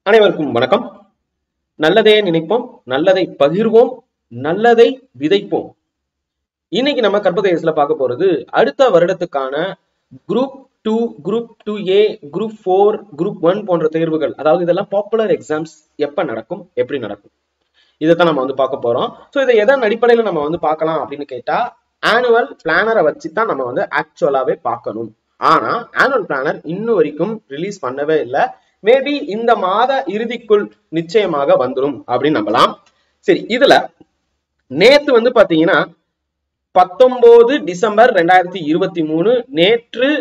அனைவருக்கும் வணக்கம். நல்லதே நினைப்போம், நல்லதை பகிர்வோம், நல்லதை விதைப்போம். இன்னைக்கு நம்ம கற்பதேசத்துல பார்க்க போறது அடுத்த வருடத்துக்கான group 2, group 2A, group 4, group 1 போன்ற தேர்வுகள். அதாவது இதெல்லாம் பாப்புலர் எக்ஸாம்ஸ் எப்ப நடக்கும், எப்படி நடக்கும், இதைத்தான் நம்ம பார்க்க போறோம். ஸோ இதை எதன் அடிப்படையில நம்ம பார்க்கலாம் அப்படின்னு கேட்டா, ஆனுவல் பிளானரை வச்சு தான் நம்ம ஆக்சுவலாவே பார்க்கணும். ஆனா ஆனுவல் பிளானர் இன்னும் வரைக்கும் ரிலீஸ் பண்ணவே இல்லை. மேபி இந்த மாத இறுதிக்குள் நிச்சயமாக வந்துடும் அப்படின்னு நம்பலாம். சரி, இதுல நேத்து பாத்தீங்கன்னா 19 டிசம்பர் 2023 நேற்று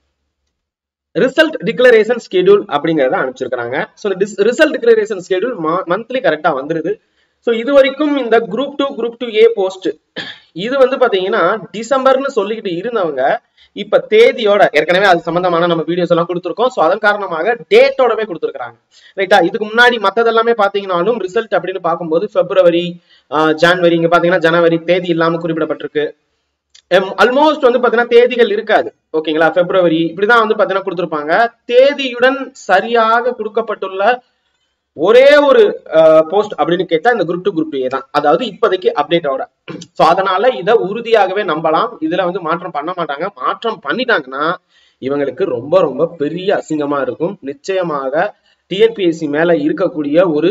ரிசல்ட் டிக்ளரேஷன் ஸ்கெடியூல் அப்படிங்கறத அனுப்பிச்சிருக்காங்க. So result declaration schedule monthly கரெக்டா வந்துருது. ஸோ இது வரைக்கும் இந்த குரூப் 2, குரூப் 2A போஸ்ட் இது பாத்தீங்கன்னா டிசம்பர்னு சொல்லிக்கிட்டு இருந்தவங்க இப்ப தேதியோட ஏற்கனவே அது சம்பந்தமான நம்ம வீடியோஸ் எல்லாம் கொடுத்துருக்கோம். ஸோ அதன் காரணமாக டேட்டோடவே கொடுத்துருக்காங்க. ரைட்டா, இதுக்கு முன்னாடி மத்தது எல்லாமே பாத்தீங்கன்னாலும் ரிசல்ட் அப்படின்னு பார்க்கும்போது பிப்ரவரி, ஜனவரி, இங்க பாத்தீங்கன்னா ஜனவரி தேதி இல்லாம குறிப்பிடப்பட்டிருக்கு. ஆல்மோஸ்ட் பாத்தீங்கன்னா தேதிகள் இருக்காது. ஓகேங்களா, பிப்ரவரி இப்படிதான் பாத்தீங்கன்னா கொடுத்துருப்பாங்க. தேதியுடன் சரியாக கொடுக்கப்பட்டுள்ள ஒரே ஒரு போஸ்ட் அப்படின்னு கேட்டா இந்த குரூப் 2, குரூப் 2A தான். அதாவது இப்போதைக்கு அப்டேட்டோட. சோ அதனால இதை உறுதியாகவே நம்பலாம். இதுல மாற்றம் பண்ண மாட்டாங்க. மாற்றம் பண்ணிட்டாங்கன்னா இவங்களுக்கு ரொம்ப ரொம்ப பெரிய அசிங்கமா இருக்கும். நிச்சயமாக டிஎன்பிஎஸ்சி மேல இருக்கக்கூடிய ஒரு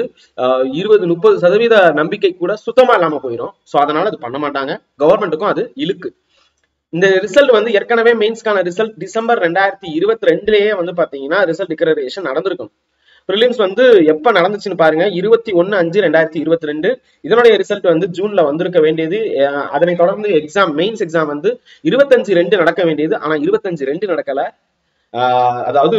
20-30% நம்பிக்கை கூட சுத்தமா இல்லாம போயிடும். சோ அதனால அது பண்ண மாட்டாங்க. கவர்மெண்ட்டுக்கும் அது இழுக்கு. இந்த ரிசல்ட் ஏற்கனவே மெயின்ஸ்க்கான ரிசல்ட் டிசம்பர் 2022லயே பாத்தீங்கன்னா ரிசல்ட் டிக்ளரேஷன் நடந்திருக்கும். பிரிலிம்ஸ் எப்ப நடந்துச்சுன்னு பாருங்க, 21/5/2022. இதனுடைய ரிசல்ட் ஜூன்ல வந்திருக்க வேண்டியது. அதனை தொடர்ந்து எக்ஸாம், மெயின்ஸ் எக்ஸாம் 25/2 நடக்க வேண்டியது. ஆனா 25/2 நடக்கல. அதாவது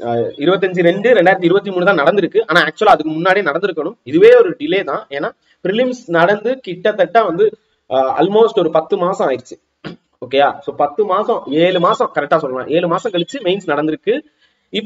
25/2/2023 தான் நடந்திருக்கு. ஆனா ஆக்சுவலா அதுக்கு முன்னாடியே நடந்திருக்கணும். இதுவே ஒரு டிலே தான். ஏன்னா பிரிலிம்ஸ் நடந்து கிட்டத்தட்ட ஆல்மோஸ்ட் ஒரு 10 மாசம் ஆயிடுச்சு. ஓகேயா, சோ 10 மாசம் 7 மாசம் கரெக்டா சொல்லலாம். 7 மாசம் கழிச்சு மெயின்ஸ் நடந்திருக்கு. இப்ப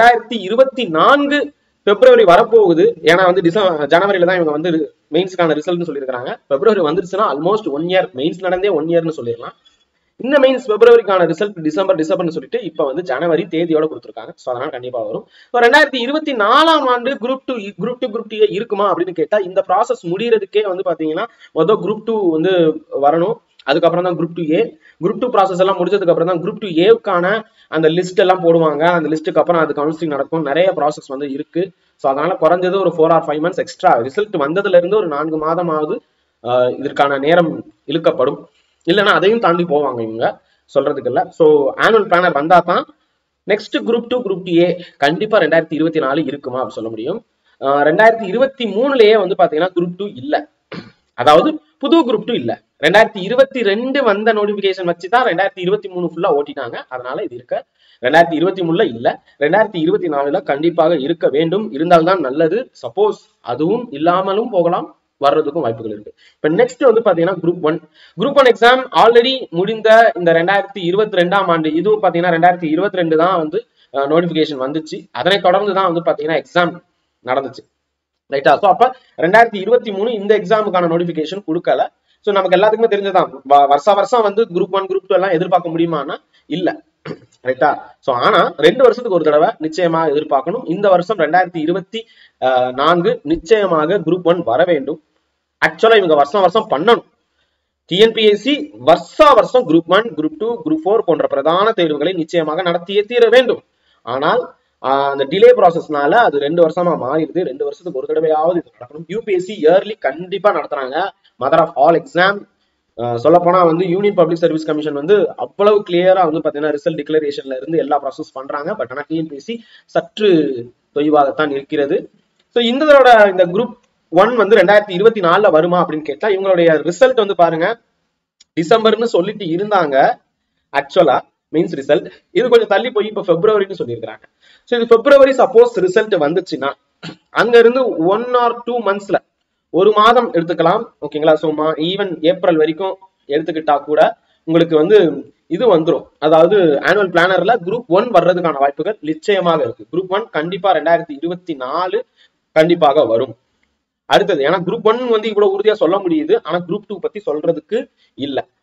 2024 பிப்ரவரி வரப்போகுது. ஏன்னா ஜனவரியில தான் இவங்க மெயின்ஸ்க்கான ரிசல்ட்னு சொல்லியிருக்காங்க. பிப்ரவரி வந்துருச்சுன்னா ஆல்மோஸ்ட் 1 இயர், மெயின்ஸ் நடந்தே 1 இயர்னு சொல்லிடலாம். இந்த மெயின்ஸ் பிப்ரவரிக்கான ரிசல்ட் டிசம்பர்னு சொல்லிட்டு இப்ப ஜனவரி தேதியோட கொடுத்துருக்காங்க. ஸோ அதனால கண்டிப்பா வரும். 2024ஆம் ஆண்டு குரூப் 2, குரூப் 2A இருக்குமா அப்படின்னு கேட்டா, இந்த ப்ராசஸ் முடியறதுக்கே பாத்தீங்கன்னா மொதல் குரூப் 2 வரணும். அதுக்கப்புறம் தான் குரூப் 2A. குரூப் 2 ப்ராசஸ் எல்லாம் முடிஞ்சதுக்கு அப்புறம் தான் குரூப் 2Aக்கான அந்த லிஸ்ட் எல்லாம் போடுவாங்க. அந்த லிஸ்ட்டுக்கு அப்புறம் அது கவுன்சிலிங் நடக்கும். நிறைய ப்ராசஸ் இருக்கு. ஸோ அதனால குறைஞ்சது ஒரு 4 or 5 months எக்ஸ்ட்ரா, ரிசல்ட் வந்ததுல இருந்து ஒரு 4 மாதமாவது இதற்கான நேரம் இழுக்கப்படும். இல்லைன்னா அதையும் தாண்டி போவாங்க இவங்க, சொல்றதுக்கு இல்ல. ஸோ ஆனுவல் பிளானர் வந்தா தான் நெக்ஸ்ட் குரூப் 2, குரூப் 2A கண்டிப்பா 2024 இருக்குமா அப்படின்னு சொல்ல முடியும். 2023லயே பாத்தீங்கன்னா குரூப் 2 இல்ல. அதாவது புது குரூப் 2 இல்ல. 2022 வந்த நோட்டிபிகேஷன் வச்சுதான் 2023 ஃபுல்லா ஓட்டிட்டாங்க. அதனால இது இருக்க 2023ல இல்ல. 2024ல கண்டிப்பாக இருக்க வேண்டும். இருந்தால்தான் நல்லது. சப்போஸ் அதுவும் இல்லாமலும் போகலாம், வர்றதுக்கும் வாய்ப்புகள் இருக்கு. இப்ப நெக்ஸ்ட் பாத்தீங்கன்னா குரூப் 1. குரூப் 1 எக்ஸாம் ஆல்ரெடி முடிந்த இந்த 2022ஆம் ஆண்டு இதுவும் பாத்தீங்கன்னா 2022 தான் நோட்டிபிகேஷன் வந்துச்சு. அதனை தொடர்ந்து தான் பாத்தீங்கன்னா எக்ஸாம் நடந்துச்சு. ரைட்டா, சோ அப்ப 2023 இந்த எக்ஸாமுக்கான நோட்டிபிகேஷன் கொடுக்கல. சோ நமக்கு எல்லாத்துக்குமே தெரிஞ்சதான், வருஷம் குரூப் 1, குரூப் 2 எல்லாம் எதிர்பார்க்க முடியுமானா இல்ல. ரைட்டா, சோ ஆனா 2 வருஷத்துக்கு ஒரு தடவை நிச்சயமா எதிர்பார்க்கணும். இந்த வருஷம் 2024 நிச்சயமாக குரூப் 1 வர வேண்டும். ஆக்சுவலா இவங்க வருஷம் பண்ணணும். டிஎன்பிஎஸ்சி வருஷம் குரூப் 1, குரூப் 2, குரூப் 4 போன்ற பிரதான தேர்வுகளை நிச்சயமாக நடத்தியே தீர வேண்டும். ஆனால் அந்த டிலே ப்ராசஸ்னால அது 2 வருஷமா மாறிடுது. 2 வருஷத்துக்கு ஒரு தடவையாவது இது நடக்கணும். யூபிஎஸ்சி இயர்லி கண்டிப்பா நடத்துறாங்க. Mother of all exam. சொல்ல போனா யூனியன் பப்ளிக் சர்வீஸ் கமிஷன் அவ்வளவு கிளியரா பாத்தீங்கன்னா ரிசல்ட் டிக்ளரேஷன்ல இருந்து எல்லா ப்ராசஸ் பண்றாங்க. பட் ஆனா டிஎன்பிஎஸ்சி சற்று தொய்வாகத்தான் இருக்கிறது. ஸோ இந்த குரூப் 1 2024ல வருமா அப்படின்னு கேட்டா, இவங்களுடைய ரிசல்ட் பாருங்க, டிசம்பர்னு சொல்லிட்டு இருந்தாங்க. ஆக்சுவலா மீன்ஸ் ரிசல்ட் இது கொஞ்சம் தள்ளி போய் இப்ப பிப்ரவரின்னு சொல்லியிருக்காங்க. ஸோ இது பிப்ரவரி சப்போஸ் ரிசல்ட் வந்துச்சுன்னா அங்க இருந்து 1 or 2 monthsல, ஒரு மாதம் எடுத்துக்கலாம். ஓகேங்களா, ஸோ ஈவன் ஏப்ரல் வரைக்கும் எடுத்துக்கிட்டா கூட உங்களுக்கு இது வந்துடும். அதாவது ஆனுவல் பிளானர்ல குரூப் 1 வர்றதுக்கான வாய்ப்புகள் நிச்சயமாக இருக்கு. குரூப் 1 கண்டிப்பா 2024 கண்டிப்பாக வரும். அடுத்தது, ஏன்னா குரூப் 1 இவ்வளவு உறுதியா சொல்ல முடியுது. ஆனா குரூப் 2 பத்தி சொல்றதுக்கு இல்ல.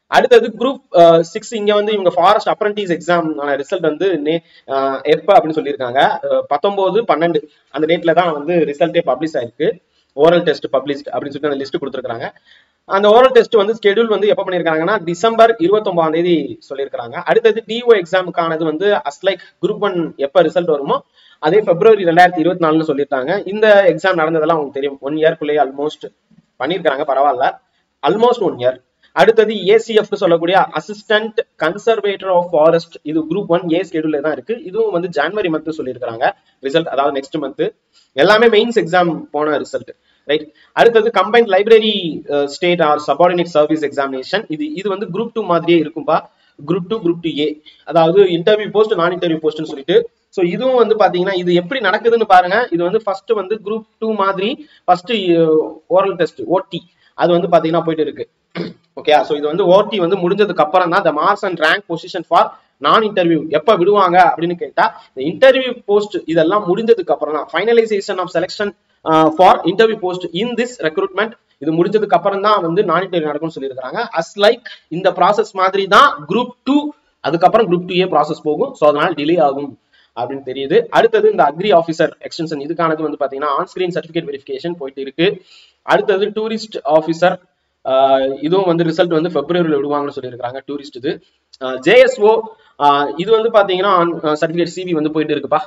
அடுத்தது குரூப் 6 இங்க வந்து இவங்க ஃபாரஸ்ட் அப்ரண்டிஸ் எக்ஸாம் ரிசல்ட் வந்து எப்ப அப்படின்னு சொல்லியிருக்காங்க 19/12 அந்த டேட்ல தான் வந்து ரிசல்ட்டே பப்ளிஷ் ஆயிருக்கு. ஓரல் டெஸ்ட் பப்ளிஷ்ட் அப்படின்னு சொல்லிட்டு அந்த லிஸ்ட் கொடுத்துருக்காங்க. அந்த ஓரல் டெஸ்ட் வந்து ஸ்கெடியூல் வந்து எப்ப பண்ணிருக்காங்கன்னா டிசம்பர் 29ஆம் தேதி சொல்லியிருக்காங்க. அடுத்தது டிஓ எக்ஸாமுக்கானது வந்து அஸ்லைக் குரூப் 1 எப்ப ரிசல்ட் வருமோ அதே பிப்ரவரி 2024 சொல்லியிருக்காங்க. இந்த எக்ஸாம் நடந்ததெல்லாம் உங்களுக்கு தெரியும். 1 இயர்க்குள்ளேயே ஆல்மோஸ்ட் பண்ணிருக்காங்க, பரவாயில்ல, ஆல்மோஸ்ட் 1 இயர். அடுத்தது ஏசிஎஃப் சொல்லக்கூடிய அசிஸ்டன்ட் கன்சர்வேட்டர் ஆஃப் ஃபாரஸ்ட், இது குரூப் 1 ஏ ஸ்கெடியூல்ல தான் இருக்கு. இதுவும் வந்து ஜனவரி மந்த் சொல்லியிருக்காங்க ரிசல்ட், அதாவது நெக்ஸ்ட் மந்த். எல்லாமே மெயின்ஸ் எக்ஸாம் போன ரிசல்ட், ரைட். அடுத்தது combined library state or subordinate service examination, இது வந்து குரூப் 2 மாதிரியே இருக்கும்பா. குரூப் 2 குரூப் 2 ஏ, அதாவது இன்டர்வியூ போஸ்ட் நான் இன்டர்வியூ போஸ்ட்னு சொல்லிட்டு. ஸோ இதுவும் வந்து பாத்தீங்கன்னா இது எப்படி நடக்குதுன்னு பாருங்க. இது வந்து ஃபர்ஸ்ட் வந்து குரூப் 2 மாதிரி ஃபர்ஸ்ட் ஓரல் டெஸ்ட் ஓடி அது வந்து பாத்தீங்கன்னா போயிட்டு இருக்கு. ஓகே, சோ இது வந்து ஓடி வந்து முடிஞ்சதுக்கு அப்புறம் தான் the marks and rank position for non interview எப்ப விடுவாங்க அப்படின்னு கேட்டா, இந்த இன்டர்வியூ போஸ்ட் இதெல்லாம் முடிஞ்சதுக்கு அப்புறம் தான் finalisation of selection for interview post in this recruitment, இது முடிஞ்சதுக்கு அப்புறம் தான் வந்து நான் இன்டர்வியூ நடக்கும்னு சொல்லியிருக்காங்க. அஸ் லைக் இந்த ப்ராசஸ் மாதிரி தான் குரூப் 2, அதுக்கப்புறம் குரூப் 2 ஏ ப்ராசஸ் போகும். ஸோ அதனால டிலே ஆகும் அப்படின்னு தெரியுது. அடுத்தது இந்த அக்ரி ஆஃபீஸர் எக்ஸ்டென்ஷன், இதுக்கானது வந்து பாத்தீங்கன்னா ஆன் ஸ்கிரீன் சர்டிபிகேட் வெரிஃபிகேஷன் போயிட்டு இருக்கு. அடுத்தது டூரிஸ்ட் ஆஃபீஸர், இதுவும் வந்து ரிசல்ட் வந்து பிப்ரவரியில் விடுவாங்கன்னு சொல்லியிருக்காங்க. டூரிஸ்ட் இது. ஜேஎஸ்ஓ இது வந்து பாத்தீங்கன்னா சர்டிபிகேட் சிவி வந்து போயிட்டு இருக்குப்பா.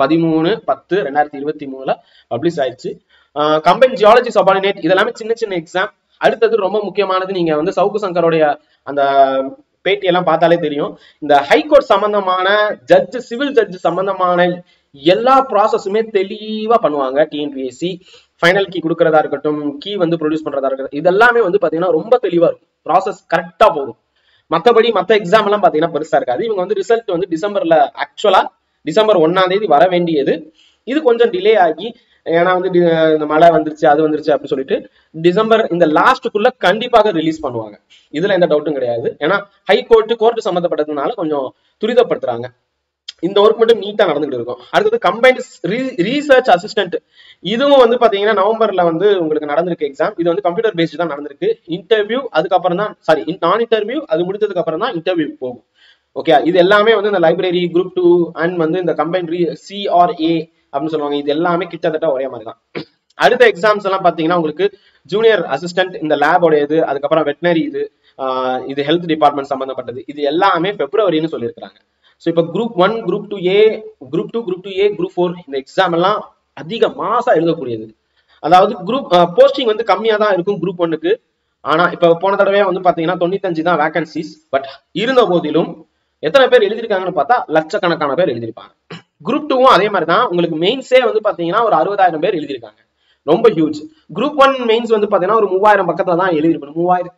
13/10/2023 பப்ளிஷ் ஆயிடுச்சு. கம்பைன் ஜியாலஜி சபார்டினேட், இதெல்லாமே சின்ன சின்ன எக்ஸாம். அடுத்தது ரொம்ப முக்கியமானது, நீங்க வந்து சவுக்கு சங்கரோடைய அந்த பேட்டி எல்லாம் பார்த்தாலே தெரியும். இந்த ஹைகோர்ட் சம்பந்தமான ஜட்ஜ், சிவில் ஜட்ஜ் சம்பந்தமான எல்லா ப்ராசஸுமே தெளிவா பண்ணுவாங்க டிஎன்பிஎஸ்சி. ஃபைனல் கீ கொடுக்கறதா இருக்கட்டும், கீ வந்து ப்ரொடியூஸ் பண்றதா இருக்கட்டும், இதெல்லாமே வந்து பாத்தீங்கன்னா ரொம்ப தெளிவா இருக்கும். ப்ராசஸ் கரெக்டா போகும். மற்றபடி மற்ற எக்ஸாம் எல்லாம் பாத்தீங்கன்னா பெருசா இருக்காது. இவங்க வந்து ரிசல்ட் வந்து டிசம்பர்ல, ஆக்சுவலா டிசம்பர் 1ஆம் தேதி வர வேண்டியது, இது கொஞ்சம் டிலே ஆகி, ஏன்னா வந்து இந்த மழை வந்துருச்சு அது வந்துருச்சு அப்படின்னு சொல்லிட்டு டிசம்பர் இந்த லாஸ்ட்டுக்குள்ள கண்டிப்பாக ரிலீஸ் பண்ணுவாங்க. இதுல எந்த டவுட்டும் கிடையாது. ஏன்னா கோர்ட் சம்பந்தப்பட்டதுனால கொஞ்சம் துரிதப்படுத்துறாங்க. இந்த ஒர்க் மட்டும் நீட்டா நடந்துகிட்டு இருக்கும். அடுத்தது கம்பைன்ட் ரீசர்ச் அசிஸ்டன்ட், இதுவும் வந்து பாத்தீங்கன்னா நவம்பர்ல வந்து உங்களுக்கு நடந்திருக்கு எக்ஸாம். இது வந்து கம்ப்யூட்டர் பேஸ்ட் தான் நடந்திருக்கு. இன்டர்வியூ அதுக்கப்புறம் தான், சாரி நான் இன்டர்வியூ அது முடிஞ்சதுக்கு அப்புறம் தான் இன்டர்வியூ போகும். ஓகே, இது எல்லாமே வந்து இந்த லைப்ரரி குரூப் 2 அண்ட் வந்து இந்த கம்பைன்ட் சிஆர்ஏ அப்படின்னு சொல்லுவாங்க. இது எல்லாமே கிட்டத்தட்ட ஒரே மாதிரி தான். அடுத்த எக்ஸாம்ஸ் எல்லாம் பாத்தீங்கன்னா உங்களுக்கு ஜூனியர் அசிஸ்டன்ட், இந்த லேபோட இது, அதுக்கப்புறம் வெட்டினரி இது ஹெல்த் டிபார்ட்மெண்ட் சம்பந்தப்பட்டது, இது எல்லாமே பிப்ரவரின்னு சொல்லியிருக்காங்க. ஸோ இப்போ group 1 group 2A group 2 group 2A group 4 இந்த எக்ஸாம் எல்லாம் அதிக மாசா எழுதக்கூடியது. அதாவது குரூப் போஸ்டிங் வந்து கம்மியா தான் இருக்கும் குரூப் 1க்கு. ஆனா இப்ப போன தடவை வந்து பாத்தீங்கன்னா 95 தான் வேகன்சிஸ். பட் இருந்த போதிலும் எத்தனை பேர் எழுதிருக்காங்கன்னு பார்த்தா லட்சக்கணக்கான பேர் எழுதிருப்பாங்க. குரூப் 2வும் அதே மாதிரி தான். உங்களுக்கு மெயின்ஸே வந்து பாத்தீங்கன்னா ஒரு 60,000 பேர் எழுதிருக்காங்க. ரொம்ப ஹியூஜ். குரூப் 1 மெயின்ஸ் வந்து பாத்தீங்கன்னா ஒரு 3000 பக்கத்துல தான் எழுதிருக்கணும்.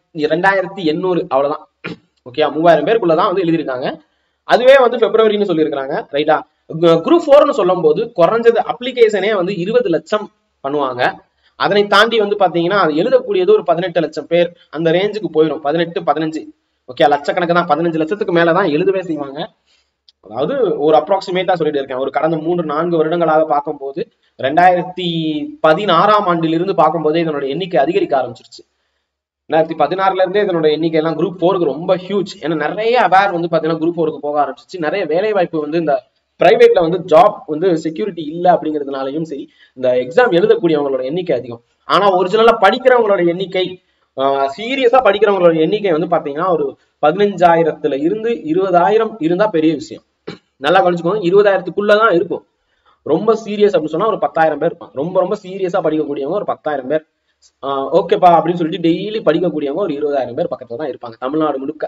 2800 அவ்வளவுதான். ஓகே, 3000 பேருக்குள்ளதான் வந்து எழுதிருக்காங்க. அதுவே வந்து பிப்ரவரின்னு சொல்லியிருக்காங்க, ரைட்டா. குரூப் 4ன்னு சொல்லும் போது குறைஞ்சது அப்ளிகேஷனே வந்து 20 லட்சம் பண்ணுவாங்க. அதனை தாண்டி வந்து பாத்தீங்கன்னா அது எழுதக்கூடியது ஒரு 18 லட்சம் பேர், அந்த ரேஞ்சுக்கு போயிடும். 18 15 ஓகே, லட்சக்கணக்கு தான். 15 லட்சத்துக்கு மேலதான் எழுதவே செய்வாங்க. அதாவது ஒரு அப்ராக்சிமேட்டா சொல்லிட்டு இருக்கேன். ஒரு கடந்த 3-4 வருடங்களாக பார்க்கும்போது 2016ஆம் ஆண்டிலிருந்து பார்க்கும்போதே இதனோட எண்ணிக்கை அதிகரிக்க ஆரம்பிச்சிருச்சு. 2016ல இருந்தே இதனோட எண்ணிக்கை எல்லாம் குரூப் 4க்கு ரொம்ப ஹியூஜ். ஏன்னா நிறைய அவேர் வந்து பாத்தீங்கன்னா குரூப் 4க்கு போக ஆரம்பிச்சிச்சு. நிறைய வேலை வாய்ப்பு வந்து இந்த பிரைவேட்ல வந்து ஜாப் வந்து செக்யூரிட்டி இல்லை அப்படிங்கிறதுனாலையும் சரி, இந்த எக்ஸாம் எழுதக்கூடியவங்களோட எண்ணிக்கை அதிகம். ஆனா ஒரிஜினலா படிக்கிறவங்களோட எண்ணிக்கை, சீரியஸா படிக்கிறவங்களோட எண்ணிக்கை வந்து பாத்தீங்கன்னா ஒரு 15,000ல இருந்து 20,000 இருந்தா பெரிய விஷயம். நல்லா கவனிச்சுக்கோங்க, 20,000க்குள்ளதான் இருக்கும். ரொம்ப சீரியஸ் அப்படின்னு சொன்னா ஒரு 10,000 பேர் இருப்பாங்க. ரொம்ப ரொம்ப சீரியஸா படிக்கக்கூடியவங்க ஒரு 10,000 பேர். ஓகேப்பா அப்படின்னு சொல்லிட்டு டெய்லி படிக்கக்கூடியவங்க ஒரு 20,000 பேர் பக்கத்துல தான் இருப்பாங்க தமிழ்நாடு முழுக்க.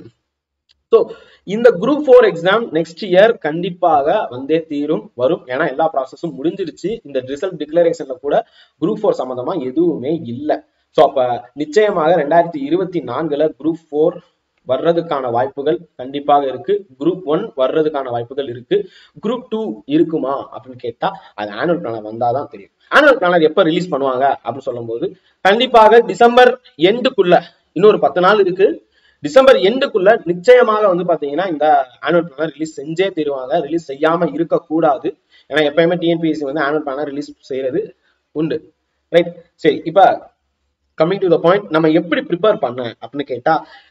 ஸோ இந்த குரூப் 4 எக்ஸாம் நெக்ஸ்ட் இயர் கண்டிப்பாக வந்தே தீரும், வரும். ஏன்னா எல்லா ப்ராசஸும் முடிஞ்சிருச்சு. இந்த ரிசல்ட் டிக்ளரேஷன்ல கூட குரூப் 4 சம்பந்தமா எதுவுமே இல்லை. ஸோ அப்ப நிச்சயமாக 2024ல குரூப் 4 வர்றதுக்கான வாய்ப்புகள் கண்டிப்பாக இருக்கு. குரூப் 1 வர்றதுக்கான வாய்ப்புகள் இருக்கு. குரூப் 2 இருக்குமா அப்படின்னு கேட்டா அது ஆனுவல் பிளானர் வந்தாதான் தெரியும். ஆனுவல் பிளானர் எப்ப ரிலீஸ் பண்ணுவாங்க அப்படின்னு சொல்லும் போது கண்டிப்பாக டிசம்பர் எண்டுக்குள்ள, இன்னொரு 10 நாள் இருக்கு. டிசம்பர் எண்டுக்குள்ள நிச்சயமாக வந்து பாத்தீங்கன்னா இந்த ஆனுவல் பிளானர் ரிலீஸ் செஞ்சே தருவாங்க. ரிலீஸ் செய்யாம இருக்கக்கூடாது. ஏன்னா எப்பயுமே டிஎன்பிஎஸ்சி வந்து ஆனுவல் பிளானர் ரிலீஸ் செய்யறது உண்டு, ரைட். சரி, இப்ப கம்மிங் டு த பாயிண்ட், நம்ம எப்படி ப்ரிப்பேர் பண்ண அப்படின்னு கேட்டா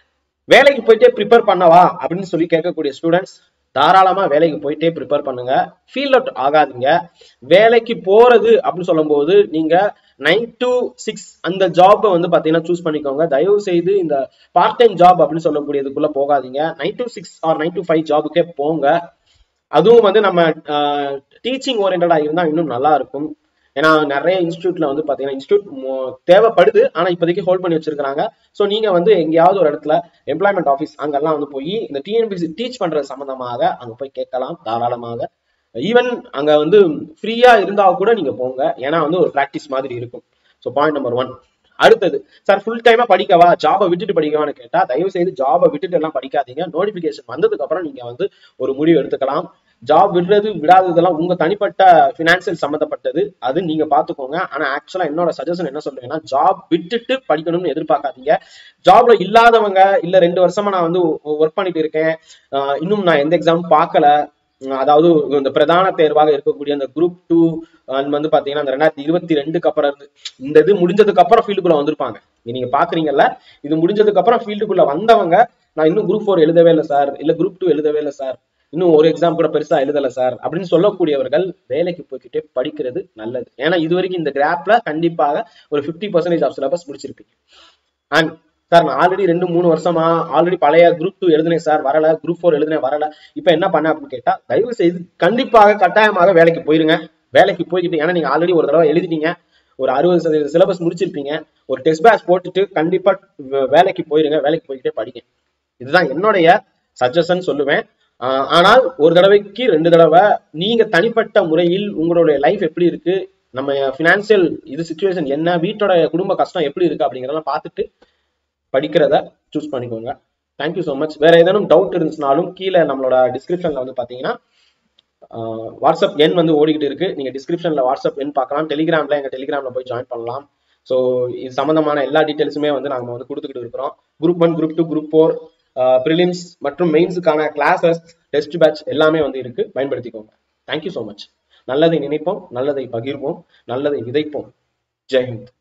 வேலைக்கு போயிட்டே ப்ரிப்பேர் பண்ணவா அப்படின்னு சொல்லி கேட்கக்கூடிய ஸ்டூடெண்ட்ஸ் தாராளமா வேலைக்கு போயிட்டே ப்ரிப்பேர் பண்ணுங்க. ஃபீல் அவுட் ஆகாதீங்க. வேலைக்கு போறது அப்படின்னு சொல்லும் போது நீங்க 9 to 6 அந்த ஜாப் வந்து பாத்தீங்கன்னா சூஸ் பண்ணிக்கோங்க. தயவு செய்து இந்த பார்ட் டைம் ஜாப் அப்படின்னு சொல்லக்கூடியதுக்குள்ள போகாதீங்க. 9 to 6 ஆர் 9 to 5 ஜாபுக்கே போங்க. அதுவும் வந்து நம்ம டீச்சிங் ஓரியன்டா இருந்தா இன்னும் நல்லா இருக்கும். ஏன்னா நிறைய இன்ஸ்டியூட்ல வந்து பாத்தீங்கன்னா இன்ஸ்டியூட் தேவைப்படுது, ஆனா இப்போதைக்கு ஹோல்ட் பண்ணி வச்சிருக்காங்க. ஸோ நீங்க வந்து எங்கேயாவது ஒரு இடத்துல எம்ப்ளாய்மெண்ட் ஆஃபீஸ் அங்கெல்லாம் வந்து போய் இந்த டிஎன்பிசி டீச் பண்றது சம்பந்தமாக அங்க போய் கேட்கலாம் தாராளமாக. ஈவன் அங்க வந்து ஃப்ரீயா இருந்தா கூட நீங்க போங்க, ஏன்னா வந்து ஒரு பிராக்டிஸ் மாதிரி இருக்கும். So point number 1. அடுத்தது, சார் ஃபுல் டைமா படிக்கவா, ஜாபை விட்டுட்டு படிக்கவான்னு கேட்டா தயவு செய்து ஜாபை விட்டுட்டு எல்லாம் படிக்காதீங்க. நோட்டிபிகேஷன் வந்ததுக்கு அப்புறம் நீங்க வந்து ஒரு முடிவு எடுத்துக்கலாம். ஜாப் விடுறது விடாததெல்லாம் உங்க தனிப்பட்ட பினான்சியல் சம்பந்தப்பட்டது, அது நீங்க பாத்துக்கோங்க. ஆனா ஆக்சுவலா என்னோட சஜஷன் என்ன சொல்றேன்னா, ஜாப் விட்டுட்டு படிக்கணும்னு எதிர்பார்க்காதீங்க. ஜாப்ல இல்லாதவங்க இல்ல 2 வருஷமா நான் வந்து ஒர்க் பண்ணிட்டு இருக்கேன், இன்னும் நான் எந்த எக்ஸாம் பார்க்கல, அதாவது இந்த பிரதான தேர்வாக இருக்கக்கூடிய அந்த குரூப் 2 வந்து பாத்தீங்கன்னா அந்த 2022க்கு அப்புறம் இருந்து இந்த இது முடிஞ்சதுக்கு அப்புறம் ஃபீல்டுக்குள்ள வந்திருப்பாங்க. நீங்க பாக்குறீங்கல்ல, இது முடிஞ்சதுக்கு அப்புறம் ஃபீல்டுக்குள்ள வந்தவங்க நான் இன்னும் குரூப் 4 எழுதவே இல்லை சார், இல்ல குரூப் 2 எழுதவே இல்லை சார், இன்னும் ஒரு எக்ஸாம் கூட பெருசா எழுதல சார் அப்படின்னு சொல்லக்கூடியவர்கள் வேலைக்கு போய்கிட்டே படிக்கிறது நல்லது. ஏன்னா இது வரைக்கும் இந்த கிராப்ல கண்டிப்பாக ஒரு 50% ஆஃப் சிலபஸ் முடிச்சிருப்பீங்க. அண்ட் சார் நான் ஆல்ரெடி 2-3 வருஷமா ஆல்ரெடி பழைய குரூப் 2 எழுதுனேன் சார் வரல, குரூப் 4 எழுதுனேன் வரல, இப்ப என்ன பண்ண அப்படின்னு கேட்டா தயவு செய்து கண்டிப்பாக கட்டாயமாக வேலைக்கு போயிருங்க. வேலைக்கு போய்கிட்டு, ஏன்னா நீங்க ஆல்ரெடி ஒரு தடவை எழுதிட்டீங்க, ஒரு 60% சிலபஸ் முடிச்சிருப்பீங்க, ஒரு டெஸ்ட் பேட்ச் போட்டுட்டு கண்டிப்பா வேலைக்கு போயிருங்க. வேலைக்கு போய்கிட்டே படிங்க. இதுதான் என்னுடைய சஜஷன் சொல்லுவேன். ஆனால் ஒரு தடவைக்கு 2 தடவை நீங்க தனிப்பட்ட முறையில் உங்களுடைய லைஃப் எப்படி இருக்கு, நம்ம பினான்சியல் இது சிச்சுவேஷன் என்ன, வீட்டோட குடும்ப கஷ்டம் எப்படி இருக்கு அப்படிங்கிறதெல்லாம் பார்த்துட்டு படிக்கிறத சூஸ் பண்ணிக்கோங்க. Thank you so much. வேற ஏதேனும் டவுட் இருந்துச்சுனாலும் கீழே நம்மளோட டிஸ்கிரிப்ஷன்ல வந்து பாத்தீங்கன்னா வாட்ஸ்அப் எண் வந்து ஓடிக்கிட்டு இருக்கு. நீங்க டிஸ்கிரிப்ஷன்ல வாட்ஸ்அப் எண் பார்க்கலாம். டெலிகிராம்ல எங்க டெலிகிராம்ல போய் ஜாயின் பண்ணலாம். ஸோ இது சம்பந்தமான எல்லா டீட்டெயில்ஸுமே வந்து நாங்க வந்து கொடுத்துக்கிட்டு இருக்கிறோம். குரூப் 1, குரூப் 2, குரூப் 4, ப்ரிலிம்ஸ் மற்றும் மெயின்ஸுக்கான கிளாஸஸ், டெஸ்ட் பேட்ச் எல்லாமே வந்து இருக்கு. பயன்படுத்திக்கோங்க. Thank you so much. நல்லதை நினைப்போம், நல்லதை பகிர்வோம், நல்லதை விதைப்போம். ஜெய் ஹிந்த்.